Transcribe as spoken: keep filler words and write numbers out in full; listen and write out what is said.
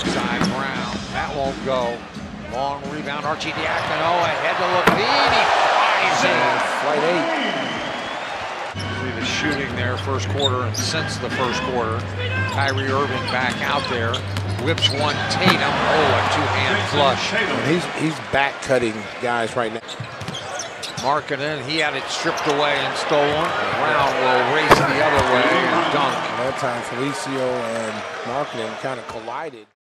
Side Brown, that won't go. Long rebound, Archie Diacono ahead to Levine, he flies in. Flight eight. See the shooting there, first quarter and since the first quarter. Kyrie Irving back out there, whips one Tatum, oh, a two-hand flush. And he's, he's back cutting guys right now. Markkanen, he had it stripped away and stolen. Brown will race the other way and dunk. That time Felicio and Markkanen kind of collided.